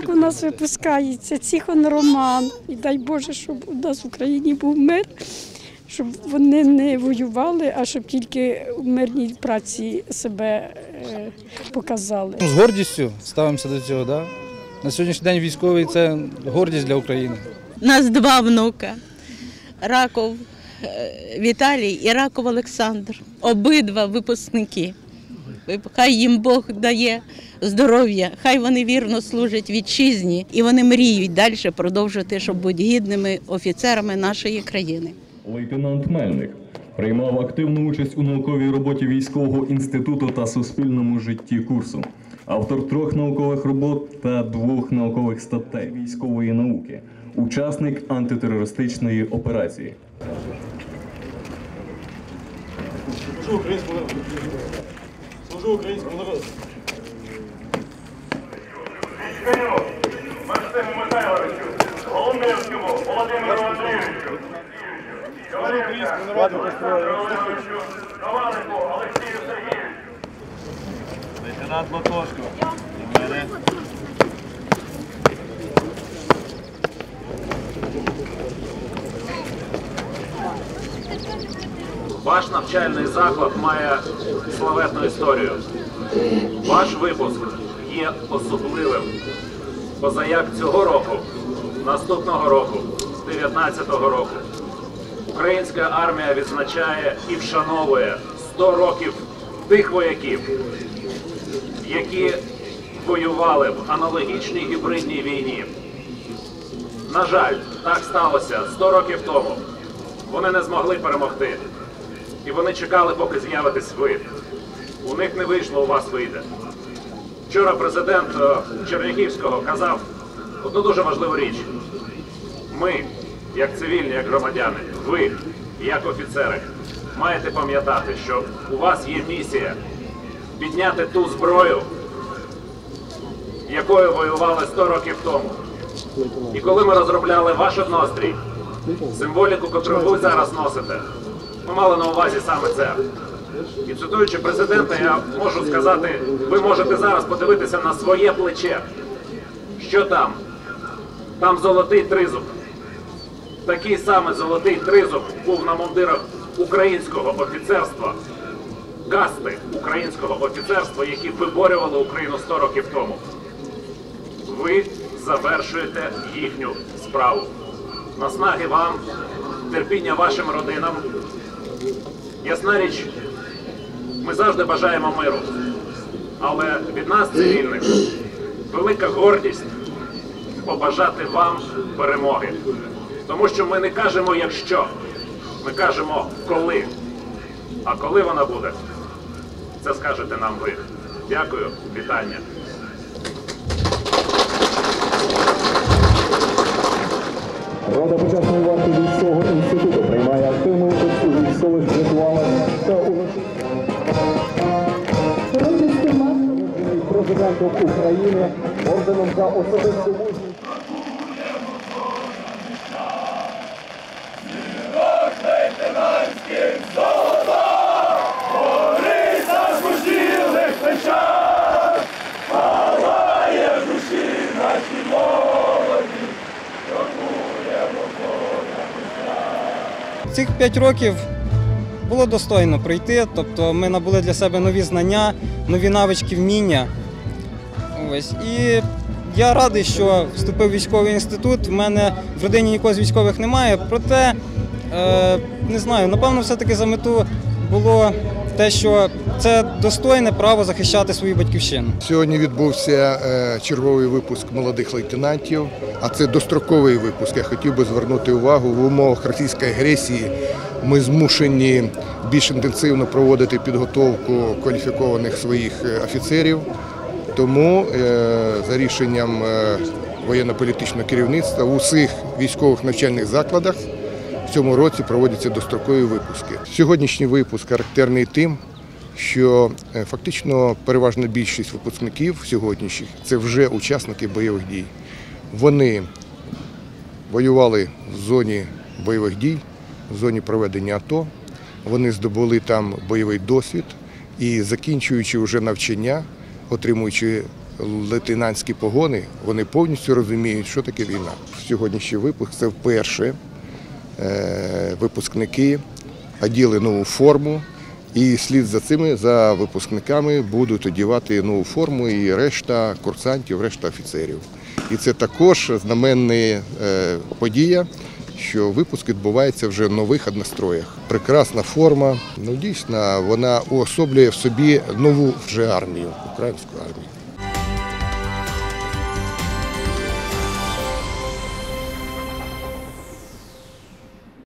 Хлопчик у нас випускається, Ціхон Роман. І дай Боже, щоб у нас в Україні був мир, щоб вони не воювали, а щоб тільки в мирній праці себе показали. З гордістю ставимося до цього. Да? На сьогоднішній день військовий – це гордість для України. У нас два внука – Раков Віталій і Раков Олександр. Обидва випускники. Хай їм Бог дає здоров'я, хай вони вірно служать вітчизні і вони мріють далі продовжувати, щоб бути гідними офіцерами нашої країни. Лейтенант Мельник приймав активну участь у науковій роботі Військового інституту та суспільному житті курсу. Автор 3 наукових робот та 2 наукових статей військової науки. Учасник антитерористичної операції. Служу українському народу. Служу українському народу. Військарю Максиму Михайловичу, Голомирському Володимиру Андрійовичу, Служу українському народу. Ковалику Олексію Сергійовичу. Лейтенант Матошко. Ваш навчальний заклад має славетну історію. Ваш випуск є особливим. Позаяк цього року, наступного року, 19-го року, українська армія відзначає і вшановує 100 років тих вояків, які воювали в аналогічній гібридній війні. На жаль, так сталося 100 років тому. Вони не змогли перемогти. І вони чекали, поки з'явитесь ви. У них не вийшло, у вас вийде. Вчора президент Чернігівського казав одну дуже важливу річ. Ми, як цивільні, як громадяни, ви, як офіцери, маєте пам'ятати, що у вас є місія підняти ту зброю, якою воювали 100 років тому. І коли ми розробляли ваш однострій, символіку, яку ви зараз носите, ми мали на увазі саме це. І цитуючи президента, я можу сказати, ви можете зараз подивитися на своє плече. Що там? Там золотий тризуб. Такий самий золотий тризуб був на мундирах українського офіцерства, касти українського офіцерства, які виборювали Україну 100 років тому. Ви завершуєте їхню справу. Наснаги вам, терпіння вашим родинам. Ясна річ, ми завжди бажаємо миру, але від нас, цивільних, велика гордість побажати вам перемоги. Тому що ми не кажемо «якщо», ми кажемо «коли». А коли вона буде, це скажете нам ви. Дякую, вітання. Рота почесної варти Військового інституту приймає активну участь у військових ритуалах та президентом України орденом за особисту мужність. Цих 5 років було достойно пройти, тобто ми набули для себе нові знання, нові навички, вміння. Ось. І я радий, що вступив в військовий інститут. В мене в родині нікого з військових немає, проте, не знаю, напевно, все-таки за мету було те, що це достойне право захищати свою батьківщину. Сьогодні відбувся черговий випуск молодих лейтенантів, а це достроковий випуск. Я хотів би звернути увагу, в умовах російської агресії ми змушені більш інтенсивно проводити підготовку кваліфікованих своїх офіцерів. Тому за рішенням воєнно-політичного керівництва в усіх військових навчальних закладах в цьому році проводяться дострокові випуски. Сьогоднішній випуск характерний тим, що фактично переважна більшість випускників сьогоднішніх – це вже учасники бойових дій. Вони воювали в зоні бойових дій, в зоні проведення АТО, вони здобули там бойовий досвід і, закінчуючи вже навчання, отримуючи лейтенантські погони, вони повністю розуміють, що таке війна. Сьогоднішній випуск – це вперше випускники одягли нову форму, і слід за випускниками будуть одягати нову форму і решта курсантів, решта офіцерів. І це також знаменна подія, що випуск відбувається вже в нових одностроях. Прекрасна форма, дійсно, вона уособлює в собі нову вже армію, українську армію.